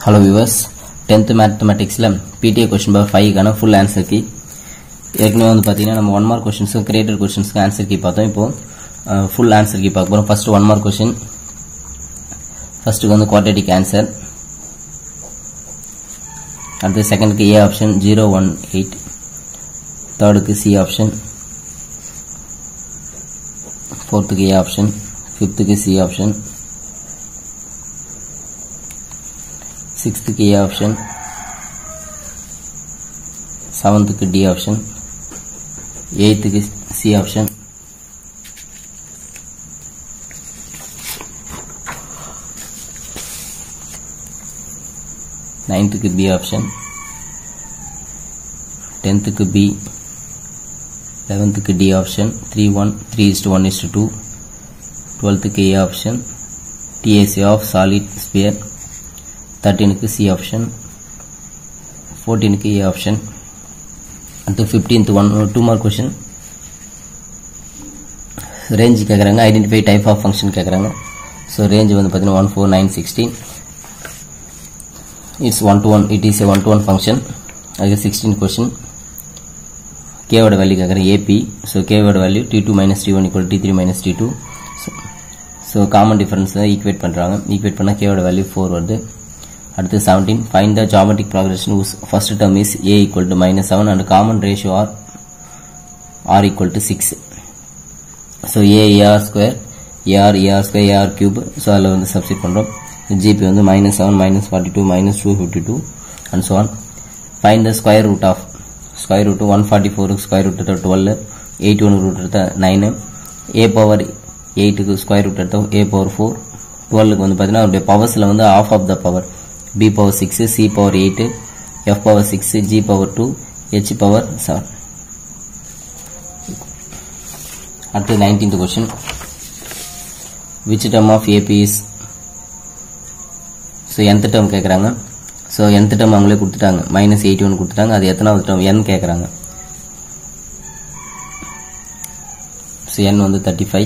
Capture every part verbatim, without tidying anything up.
Hello viewers, tenth mathematics la P T A question number five கான full answer key. ஏற்கனவே வந்து பாத்தீங்கன்னா நம்ம one mark questions created questions answer key பார்த்தோம். இப்போ full answer key பார்க்க போறோம். First one mark question. First வந்து quadratic answer. அடுத்து second க்கு A option zero one eight. Third க்கு C option. Fourth க்கு A option. Fifth க்கு C option. Sixth க்கு A option. Seventh க்கு D option. Eighth க்கு C option. Ninth க்கு B option. Tenth க்கு B. Eleventh க்கு D option. Three one three is to one is to two. Twelfth க்கு A option. T A C of solid sphere. Thirteen க்கு C option. Fourteen க்கு A option. Until fifteenth one two more question. Range கேக்குறாங்க, identify type of function கேக்குறாங்க. So range வந்து பாத்தீங்கன்னா one four nine sixteen. It's one to one, it is a one to one function. அதுக்கு sixteen question. K ஓட value கேக்குறாங்க A P. So K ஓட value T two minus T one equal to T three minus T two. So, so common difference equate பண்றாங்க. Equate பண்ணா K ஓட value four வருது. அடுத்து seventeen, find the geometric progression whose first term is A equal to minus seven and common ratio are R equal to six. So A A R square, A R A R square, A R cube. So அதில் வந்து substitute பண்றோம். G P வந்து minus seven, minus forty-two, minus two fifty-two and so on. Find the square root of square root one forty-four square root of twelve, eighty-one root of nine, A power eight square root of A power four, twelve வந்து பார்த்தீங்கன்னா அவருடைய பவர்ஸ்ல வந்து half of the power. B power six, C power eight, F power six, G power two, H power seven. At the nineteenth question, which term of A P is? So nth term கேக்குறாங்க. So nth term அவங்களே கொடுத்துட்டாங்க, minus eighty-one கொடுத்துட்டாங்க. அது எத்தனாவது term n கேக்குறாங்க. So n வந்து thirty-five.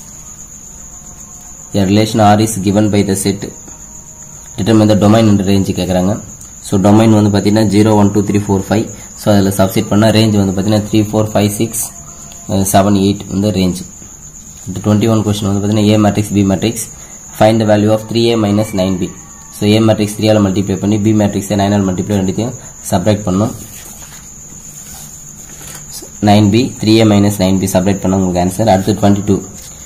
A relation R is given by the set. Determine the domain and range கேக்குறாங்க. So domain வந்து பாத்தீங்கன்னா zero one two three four five. So அதுல substitute பண்ணா range வந்து பாத்தீங்கன்னா three four five six seven eight இந்த range. The twenty-one question வந்து பாத்தீங்கன்னா A matrix B matrix. Find the value of three A minus nine B. So A matrix three ஆல multiply பண்ணி B matrix nine ஆல multiply ரெண்டுத்தையும் subtract பண்ணனும். nine B three A minus nine B subtract பண்ணா உங்களுக்கு answer. அடுத்து twenty-two.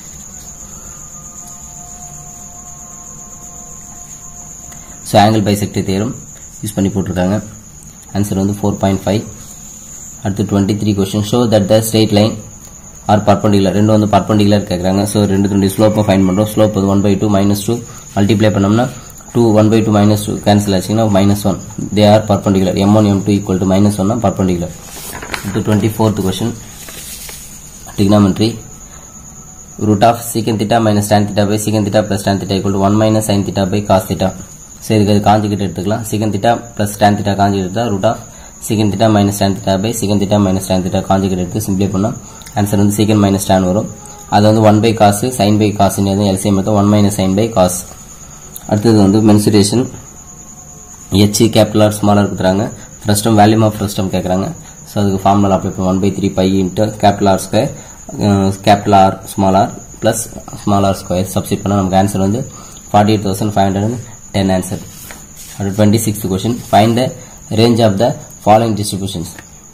So angle bisector theorem use பண்ணி போட்டுருக்காங்க. ஆன்சர் வந்து four point five. அடுத்து twenty-three question. Show that the straight line are perpendicular. ரெண்டு வந்து perpendicular கேக்குறாங்க. So ரெண்டு ரெண்டு ஸ்லோப் ஃபைண்ட் பண்றோம். ஸ்லோப் வந்து one by two minus two multiply பண்ணோம்னா two one by two minus two cancel ஆச்சுன்னா minus one. They are perpendicular. M one M two equal to minus one perpendicular. அடுத்து twenty-fourth question. Trigonometry. Root of secant theta minus tan theta by secant theta plus tan theta equal to one minus sin theta by cos theta. So இதுக்கு conjugate எடுத்துக்கலாம். secant theta plus tan theta conjugate எடுத்தா root of secant theta minus tan theta by secant theta minus tan theta conjugate எடுத்து simplify பண்ணா ஆன்சர் வந்து secant minus tan வரும். அது வந்து one by cos sin by cos ன்னு L C M எடுத்தா one minus sin by cos. அடுத்து வந்து mensuration. H capital R small r கொடுத்துறாங்க. Frustum volume of frustum கேக்குறாங்க. So அதுக்கு ஃபார்முலா அப்ளை பண்ண one by three pi into capital R square uh, capital R small r plus small r square substitute பண்ணா நமக்கு answer வந்து forty-eight thousand five hundred ten answer. At twenty-sixth question, find the range of the following distributions.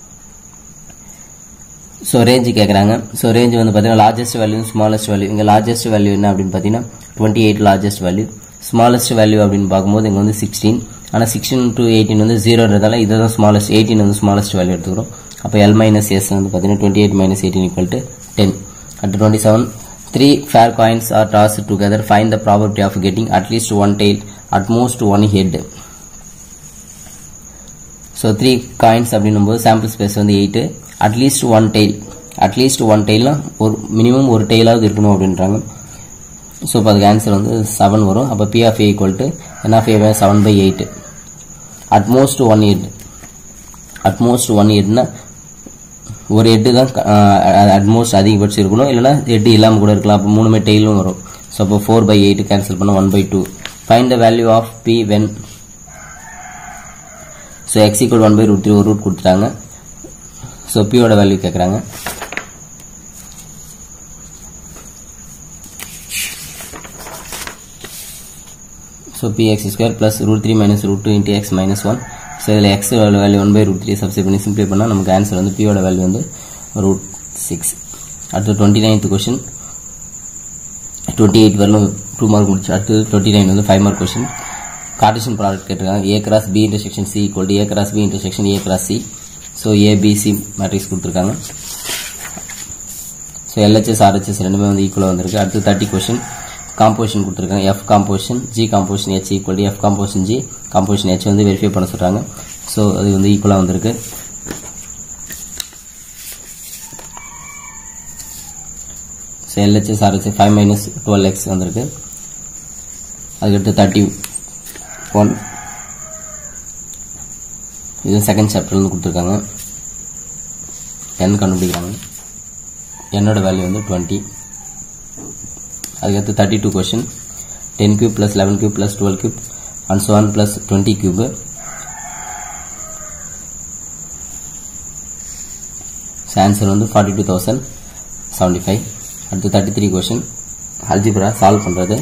So range கேக்குறாங்க. So range வந்து பாத்தீங்கன்னா largest value smallest value. இங்க largest value என்ன அப்படினு பாத்தீங்கன்னா twenty-eight largest value. Smallest value அப்படினு பாக்கும்போது இங்க வந்து sixteen. ஆனா sixteen to eighteen வந்து zero ன்றதால இதுதான் smallest. eighteen வந்து smallest value எடுத்துக்கிறோம். அப்ப L minus S வந்து பாத்தீங்கன்னா twenty-eight minus eighteen equal to ten. At twenty-seven, three fair coins are tossed together. Find the probability of getting at least one tail, at most one head. So three coins அப்படினும்போது sample space வந்து eight, at least one tail. At least one tail ஒரு minimum ஒரு tail ஆவது இருக்கணும் அப்படின்றாங்க. So அதுக்கு answer வந்து seven வரும். அப்ப P of A equal to N of A seven by eight. At most one head. At most one head னா ஒரு ஹெட் தான் at most அதிகபட்சம் இருக்கணும், இல்லனா ஹெட் இல்லாம கூட இருக்கலாம். அப்ப மூணுமே டெயிலும் வரும். So four by eight cancel பண்ணா one by two. Find the value of P when so x equal one by root three ஒரு ரூட் கொடுத்துட்டாங்க. ஸோ பியோட வேல்யூ கேட்குறாங்க. So P x square plus root three minus root two into x minus one. So இதில் x value one by root three substitute பண்ணி simplify பண்ணால் நமக்கு answer வந்து பியோட வேல்யூ வந்து ரூட் சிக்ஸ். அடுத்து twenty ninth question. Twenty eight வரலும் two mark முடிச்சு. அடுத்து டுவெண்ட்டி நைன் வந்து five mark question. Cartesian product கேட்டிருக்காங்க. A cross B intersection C equal to A cross B intersection A cross C. So ABC matrix கொடுத்துருக்காங்க. So LHS RHS ரெண்டுமே வந்து ஈக்குவலாக வந்திருக்கு. அடுத்து தேர்ட்டி கொஸ்டின். காம்போசிஷன் கொடுத்துருக்காங்க. F composition G composition H equal to F composition G composition H வந்து verify பண்ண சொல்கிறாங்க. ஸோ அது வந்து ஈக்குவலாக வந்திருக்கு. So LHS RHS five minus twelve x வந்திருக்கு. அதுக்கடுத்து தேர்ட்டி ஒன் இது செகண்ட் சாப்டர்லேருந்து கொடுத்துருக்காங்க. என் கண்டுபிடிக்கிறாங்க. என்னோட வேல்யூ வந்து டுவெண்ட்டி. அதுக்கடுத்து thirty two question. Ten cube plus eleven cube plus twelve cube and so on plus twenty cube. Answer வந்து forty two thousand seventy five. அடுத்து thirty three question. Algebra solve பண்ணுறது.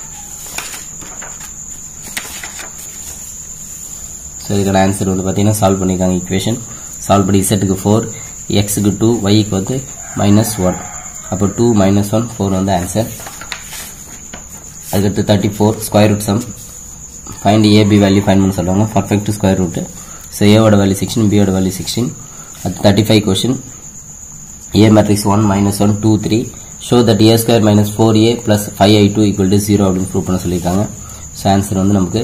ஸோ இதுக்கான answer வந்து பார்த்தீங்கன்னா solve பண்ணியிருக்காங்க. Equation solve பண்ணி இசட்டுக்கு four, எக்ஸுக்கு டூ, ஒய்க்கு வந்து மைனஸ் ஒன். அப்போ டூ மைனஸ் ஒன் ஃபோர் வந்து ஆன்சர். அதுக்கடுத்து thirty four square root sum. Find AB value find பண்ண சொல்லுவாங்க. Perfect square root. ஸோ ஏவோட வேல்யூ சிக்ஸ்டீன், பியோட வேல்யூ சிக்ஸ்டீன். அடுத்து thirty five question. A matrix one minus one two three show that a square minus four a plus five i two equal to zero அப்படின்னு prove பண்ண சொல்லியிருக்காங்க. So answer வந்து நமக்கு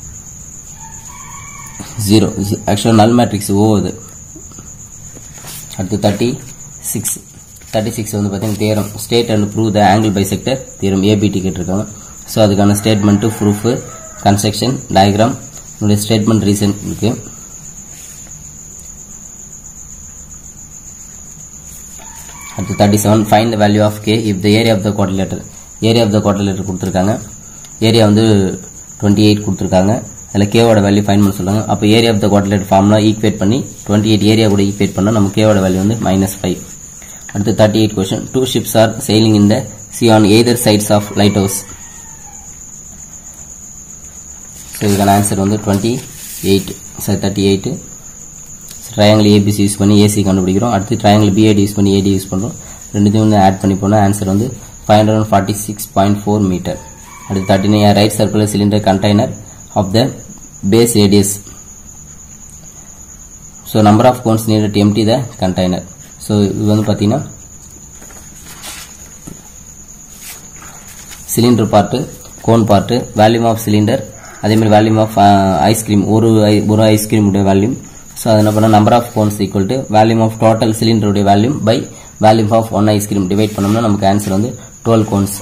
zero. ஆக்சுவலாக நல் matrix ஓ அது. அடுத்து தேர்ட்டி சிக்ஸ் தேர்ட்டி சிக்ஸ் வந்து பார்த்தீங்கன்னா theorem state and prove the angle bisector theorem ABD கேட்டிருக்காங்க. ஸோ அதுக்கான ஸ்டேட்மெண்ட்டு ப்ரூஃபு கன்ஸ்ட்ரக்ஷன் டயக்ராம் என்னுடைய ஸ்டேட்மெண்ட் ரீசன் இருக்கு. அடுத்து thirty seven find the value of K if the area of the quadrilateral. Area of the quadrilateral கொடுத்துருக்காங்க. Area வந்து twenty eight கொடுத்துருக்காங்க. அதில் கேவோட வேல்யூ ஃபைண்ட் பண்ண சொல்லுவாங்க. அப்போ ஏரியா ஆஃப் த குவாட்ரிலேட்டர் ஃபார்ம்லாம் ஈக்குவேட் பண்ணி டுவெண்ட்டி எயிட் ஏரியா கூட ஈக்குவேட் பண்ணால் நம்ம கேவோட வேல்யூ வந்து மைனஸ் ஃபைவ். அடுத்து thirty eight question. Two ships are sailing in the sea on either sides of lighthouse. So இதுக்கான ஆன்சர் வந்து டுவெண்ட்டி எயிட் சார் thirty eight. Triangle ABC use பண்ணி AC கண்டுபிடிக்கிறோம். அடுத்து ட்ரையாங்கிள் பிஏடி யூஸ் பண்ணி ஏடி use பண்ணுறோம். ரெண்டுத்தையும் வந்து ஆட் பண்ணி போனால் ஆன்சர் வந்து five hundred and forty six point four metre. அடுத்து thirty nine right circular cylinder container of the base radius. So number of cones needed to empty the container. So இது வந்து பார்த்தீங்கன்னா cylinder part, cone part, volume of cylinder, அதேமாதிரி volume of ice cream, ஒரு ஒரு ice cream உடைய வேல்யூம். So அது என்ன பண்ணால் number of cones equal to volume of total சிலிண்டருடைய வேல்யூம் பை வேல்யூம் ஆஃப் ஒன் ஐஸ்கிரீம் டிவைட் பண்ணோம்னா நமக்கு ஆன்சர் வந்து டுவெல் கோன்ஸ்.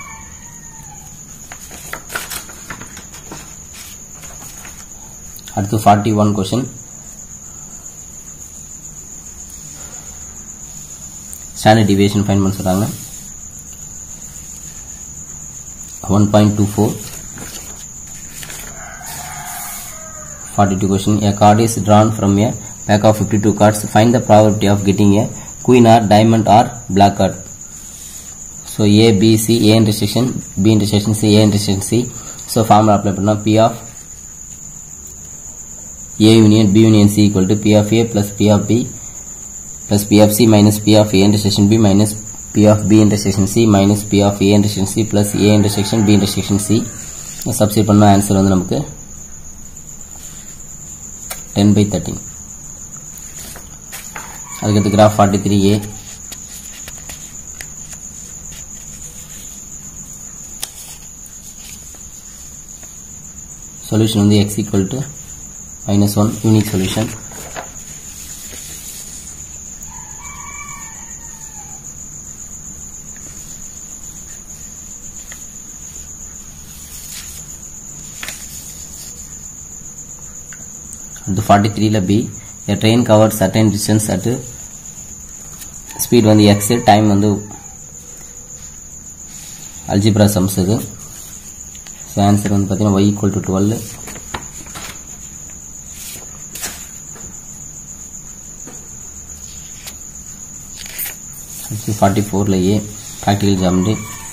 அடுத்து forty one question. Standard deviation find பண்ண சொல்றாங்க. One point two four. forty-two question. A card is drawn from a pack of fifty-two cards. Find the probability of getting a queen or diamond or black card. So A, B, C, A intersection, B intersection C, A intersection C. So formula apply பண்ணா P of A union B union C equal to P of A plus P of B plus P of C minus P of A intersection B minus P of B intersection C minus P of A intersection C plus A intersection B intersection C. Substitute பண்ணா ஆன்சர் வந்து நமக்கு ten by thirteen. அதுக்கு graph forty-three A. Solution வந்து x equal to minus one unique solution. The forty-three la B, a train covered certain distance at speed வந்து x, time வந்து algebra sums இது. So answer வந்து பார்த்தீங்கன்னா y equal to twelve. Forty ஃபோரில் A practical geometry